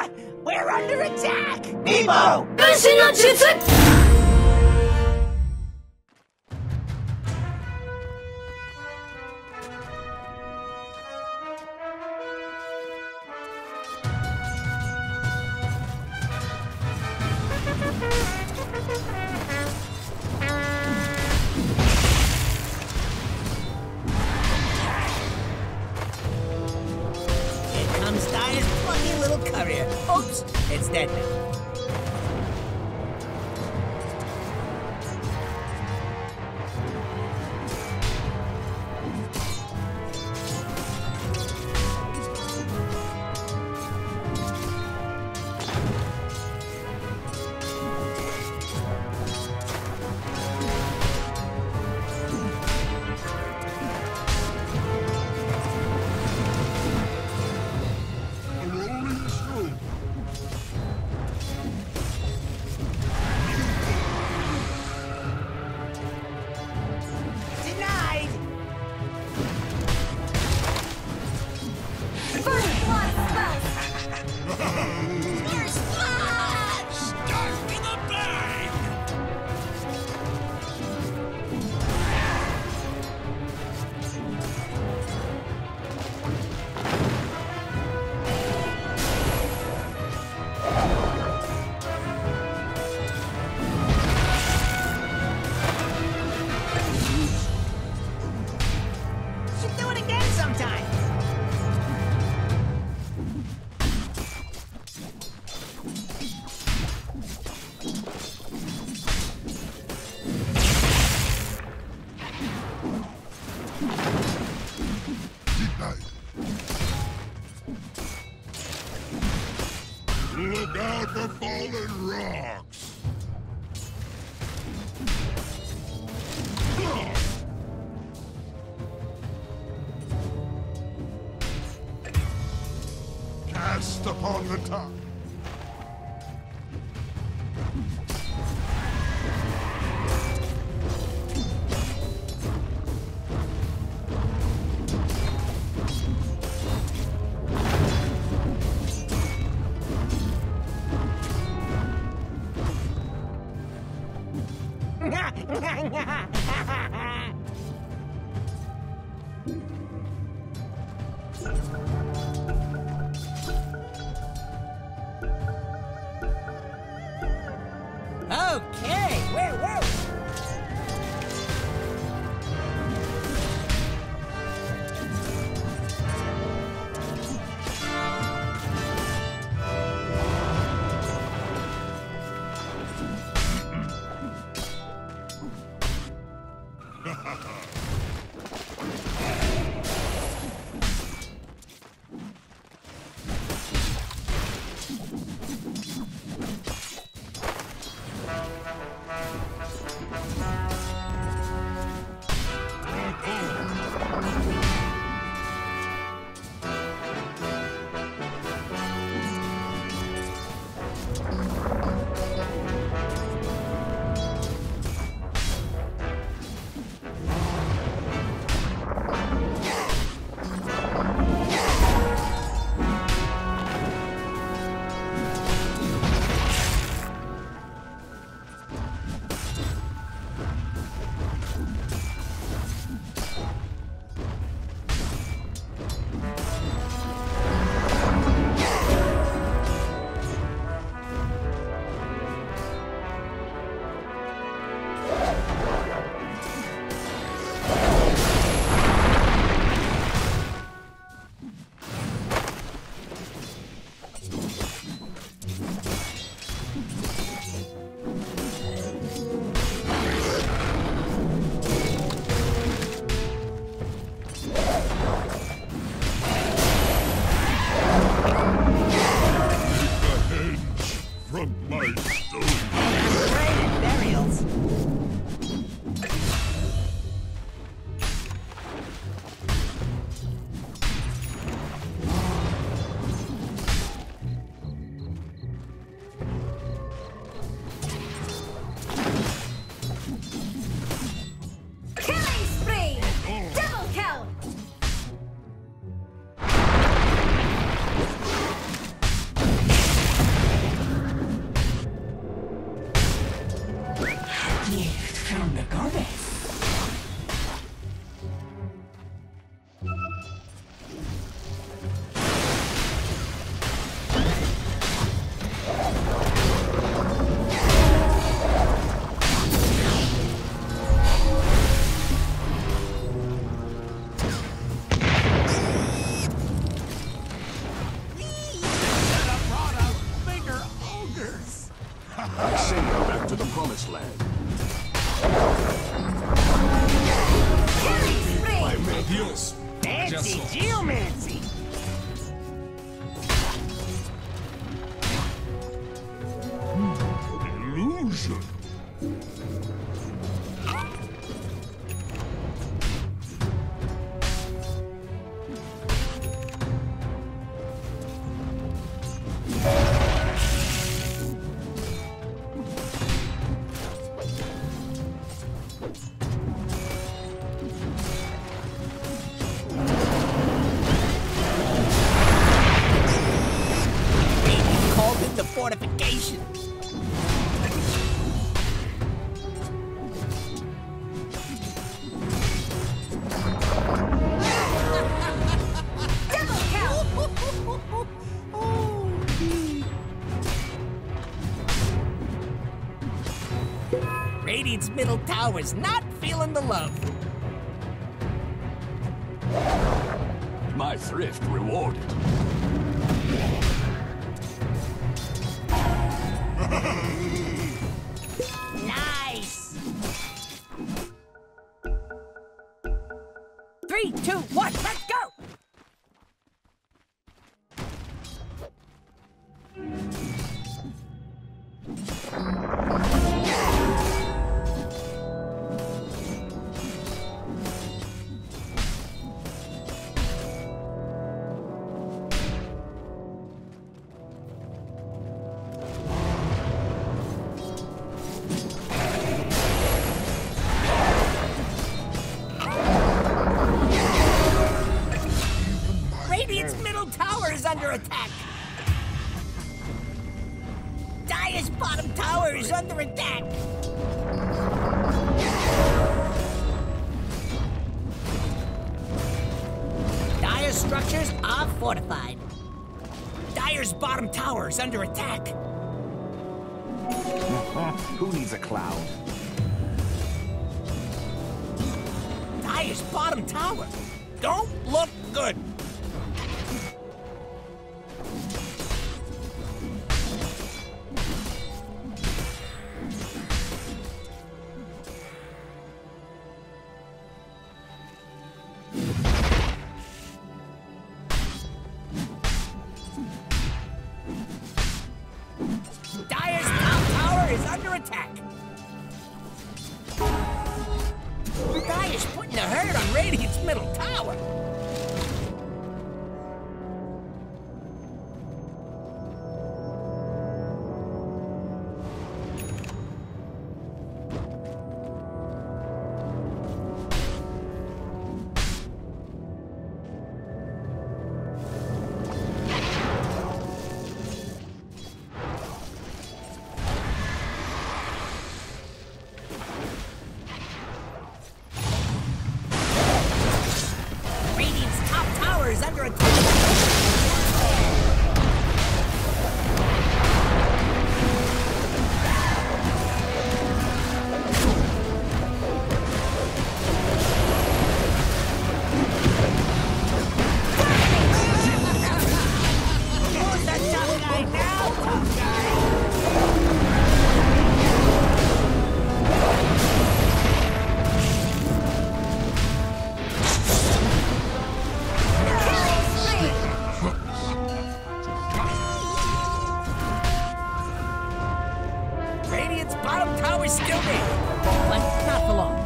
We're under attack! Meepo! 分身の術 Here comes Dyer's plucky little courier. Oops, it's dead now. Denied! First blood spells! First blood! Start with a bang! Should do it again sometime. Look out for falling rocks! Cast upon the top. Okay, whoa. promised land. Dios. Fancy geomancy. Illusion. Called in the fortification. Double kill. Radiant's middle tower's not feeling the love. My thrift rewarded. Nice. 3, 2, 1, let's go. Radiant's middle tower is under attack. Dire's bottom tower is under attack. Dire's structures are fortified. Dire's bottom tower is under attack. Who needs a cloud? Dire's bottom tower don't look good. Dire's top tower is under attack. Dire's putting the hurt on Radiant's middle tower. Radiant's top tower is under attack. Who's the tough guy now, tough guy? Radiant's bottom tower's still there, but not for long.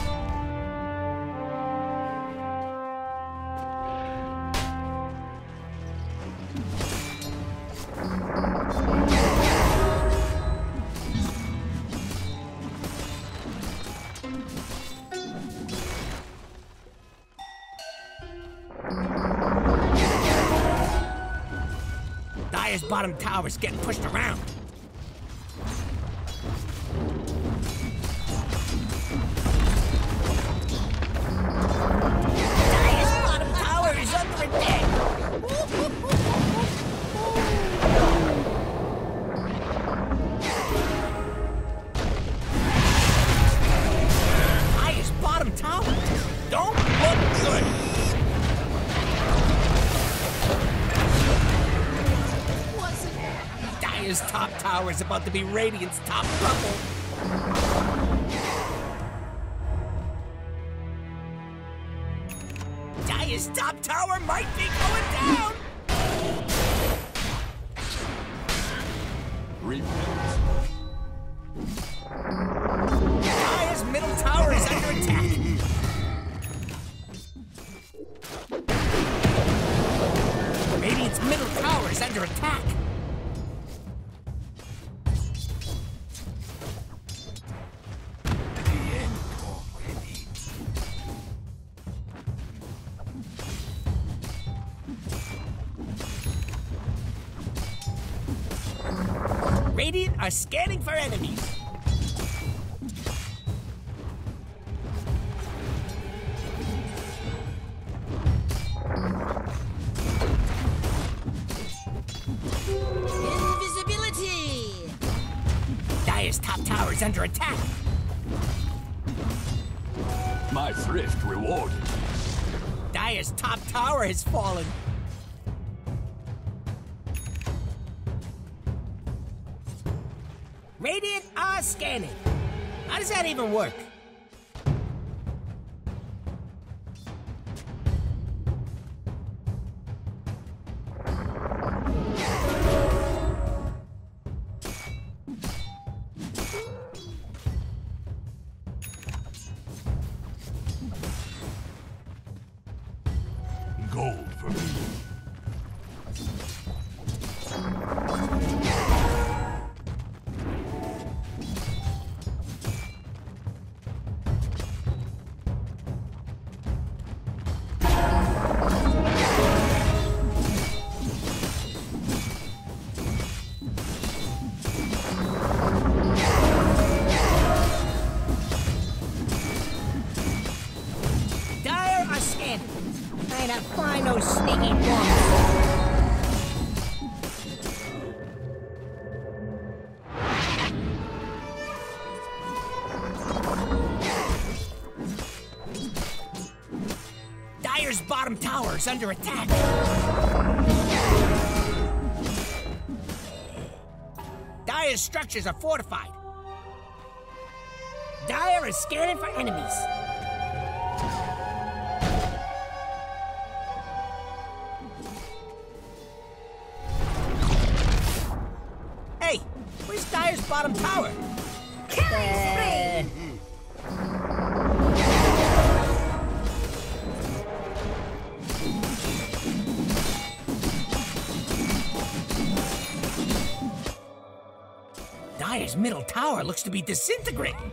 Dire's bottom tower's getting pushed around. Dire's bottom tower is under attack. Dire's bottom tower don't look good. Dire's top tower is about to be Radiant's top trouble. Dire's top tower might be going down! Repent. Dire's middle tower is under attack. Radiant's middle tower is under attack. Radiant are scanning for enemies. Invisibility! Dire's top tower is under attack. My thrift rewarded. Dire's top tower has fallen. Radiant are scanning. How does that even work? Gold for me. Dire are scanning. Trying to find those sneaky bombs. Dire's bottom tower is under attack. Dire's structures are fortified. Dire is scanning for enemies. Hey, where's Dire's bottom tower? Killing spree! Dire's middle tower looks to be disintegrating.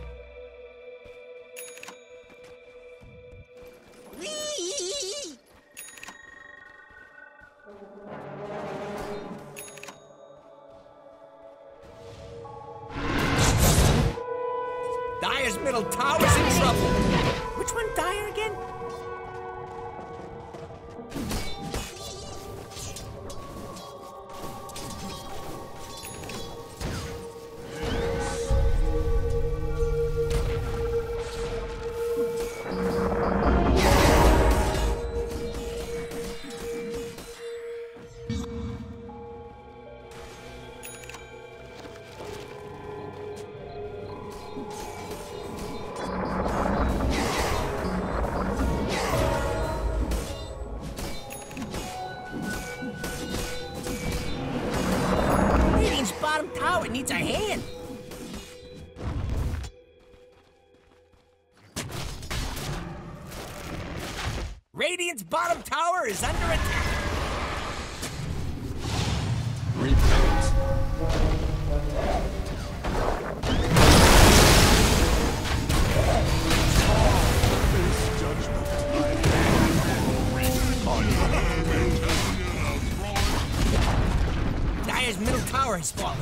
Dire's middle tower's in trouble. Which one, Dire again? Radiant's bottom tower needs a hand. Radiant's bottom tower is under attack. Repent. This judgment Dire's middle tower has fallen.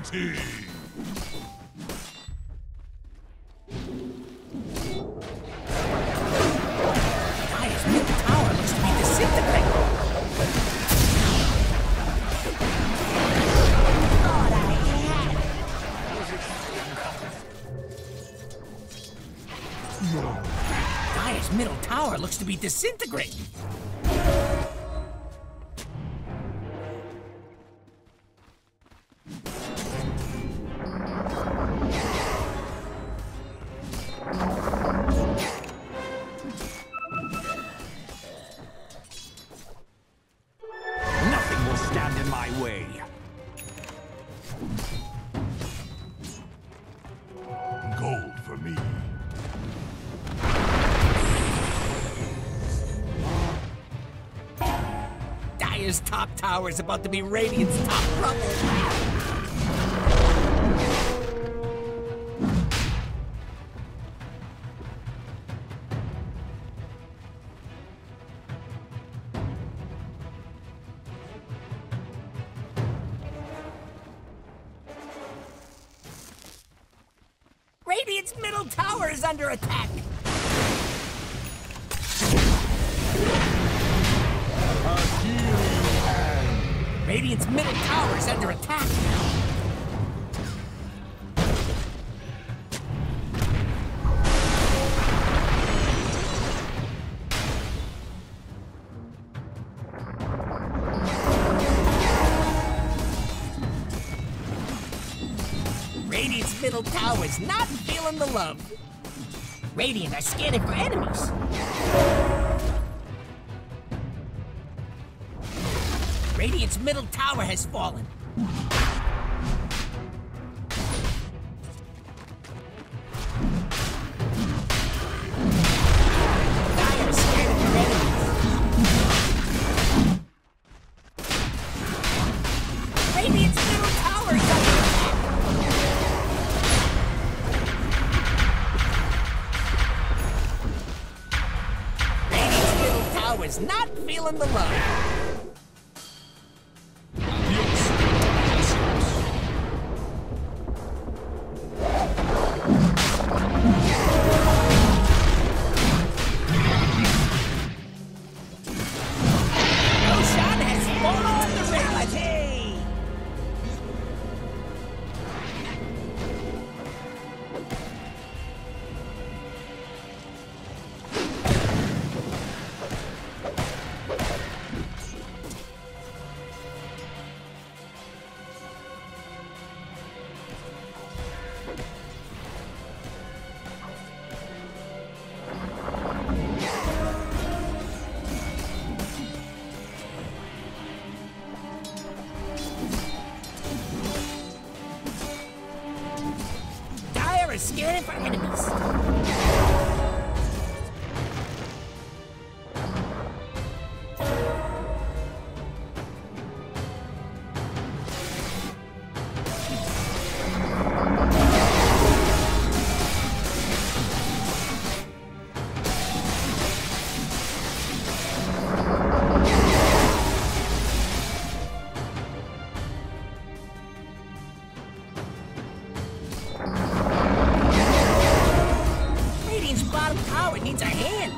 Guilty! Dire's middle tower looks to be disintegrating. Thought I had it. Dire's middle tower looks to be disintegrating. Nothing will stand in my way. Gold for me. Dire's top tower is about to be Radiant's top rubble. Radiant's middle tower is under attack. Radiant's middle tower is under attack. Radiant's middle tower is not feeling the love. Radiant are scanning for enemies. Radiant's middle tower has fallen. Dire is scanning for enemies. Radiant's middle tower is under attack. Radiant's middle tower is not feeling the love. Scanning for enemies. Needs a hand.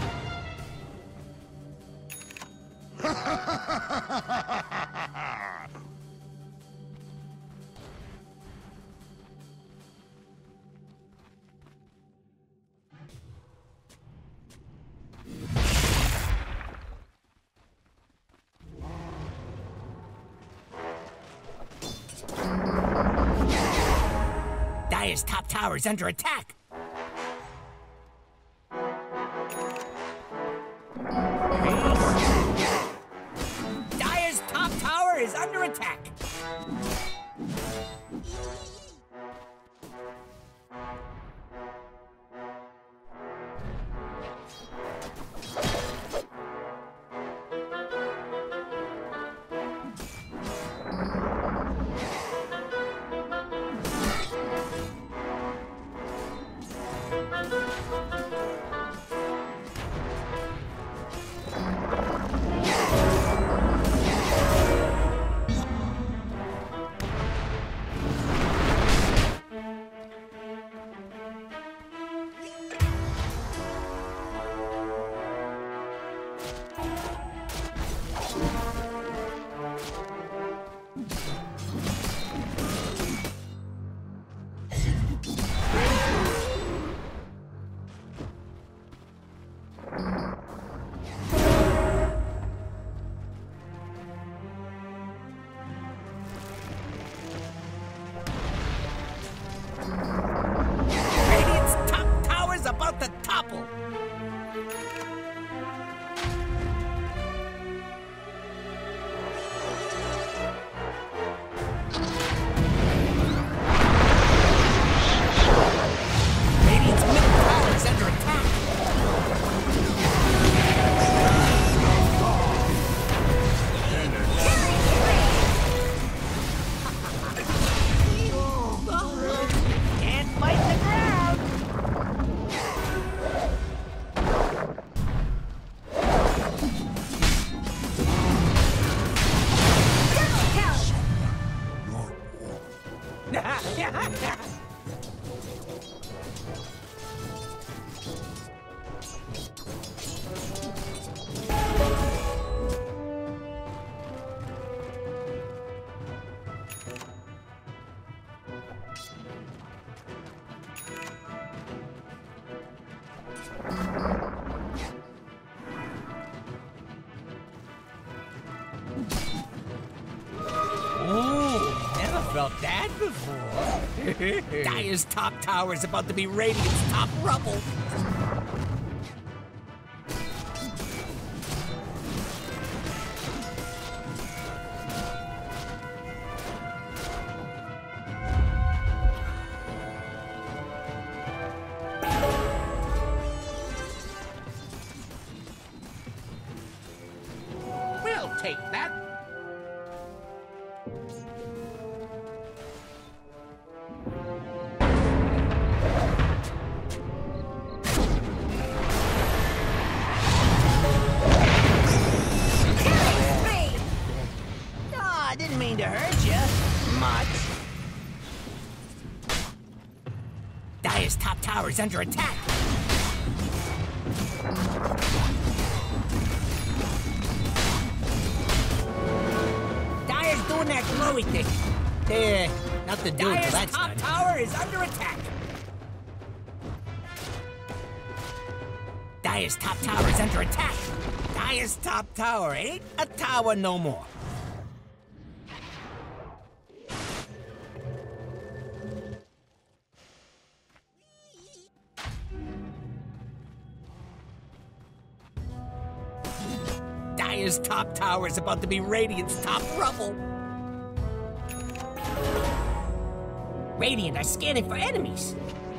Dire's top tower is under attack. Dire's top tower is under attack. Felt that before. Dire's top tower is about to be Radiant's top rubble. We'll take that. To hurt you much. Dire's top tower is under attack. Dire's doing that glowy thing. Nothing to do with that. Dire's top tower is under attack. Dire's top tower is under attack. Dire's top tower ain't a tower no more. Dire's top tower is about to be Radiant's top rubble. Radiant are scanning for enemies.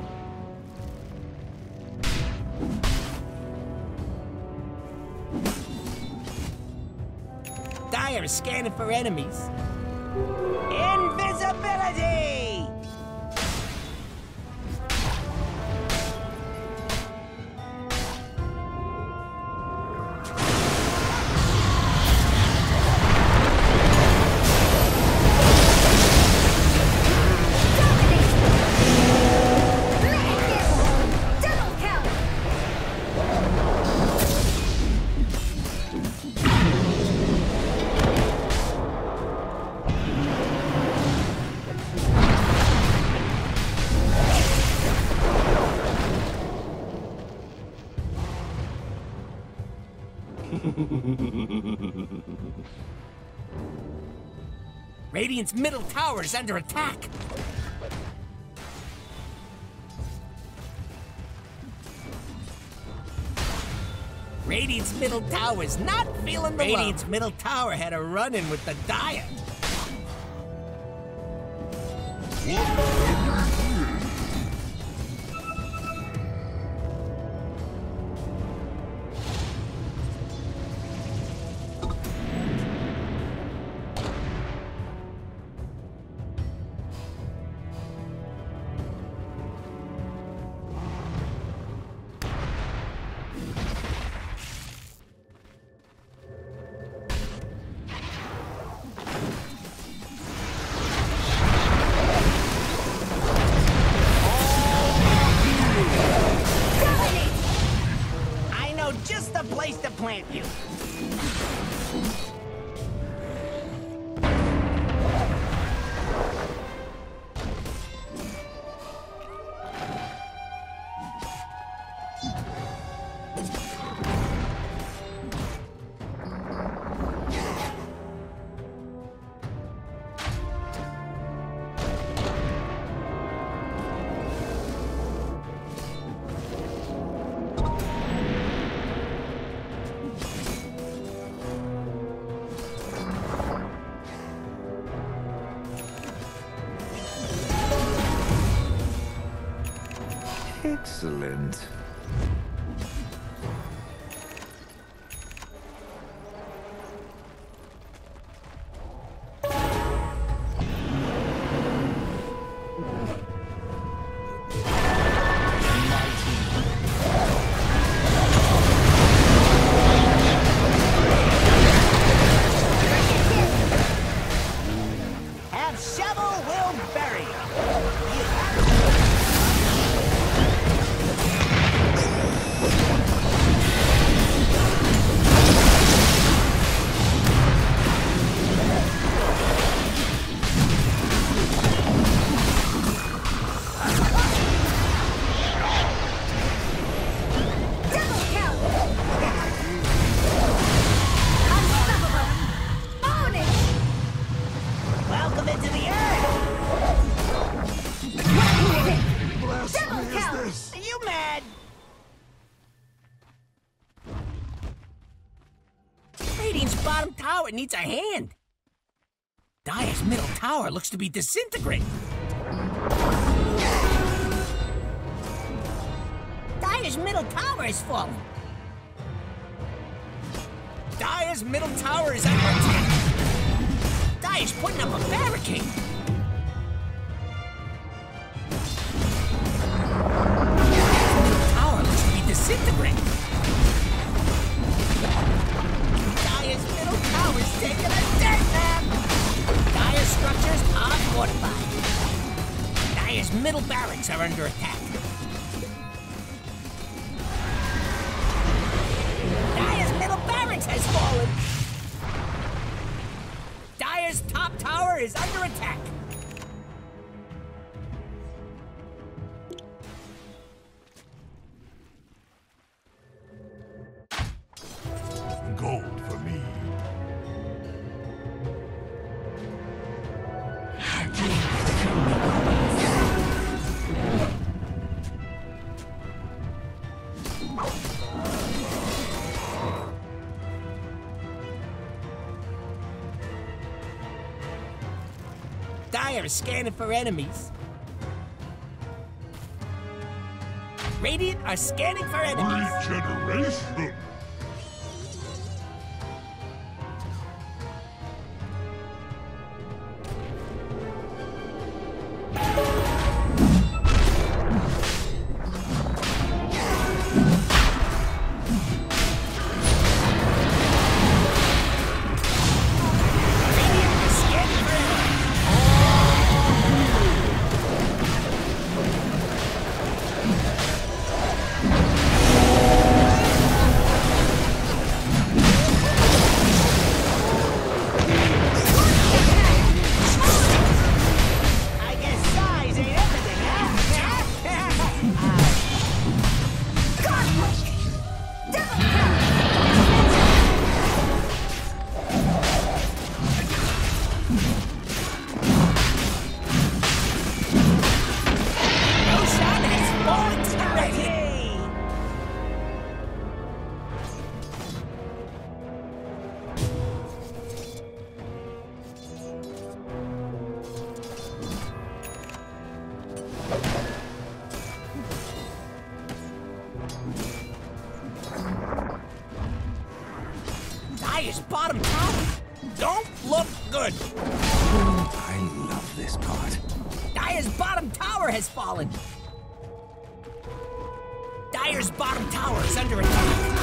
Dire is scanning for enemies. Invisibility! Radiant's middle tower is under attack. Radiant's middle tower is not feeling the love. Radiant's middle tower had a run-in with the Dire. Just the place to plant you. Excellent. Have shovel will bury. bottom tower needs a hand. Dire's middle tower looks to be disintegrating. Dire's middle tower is falling. Dire's middle tower is under attack. Dire's putting up a barricade. Disintegrate! Dire's middle tower's taking a dead nap! Dire's structures are fortified. Dire's middle barracks are under attack. Dire's middle barracks has fallen! Dire's top tower is under attack. Gold for me. Dire is scanning for enemies. Radiant are scanning for enemies. Regeneration. Dire's bottom tower don't look good. I love this part. Dire's bottom tower has fallen. Dire's bottom tower is under attack.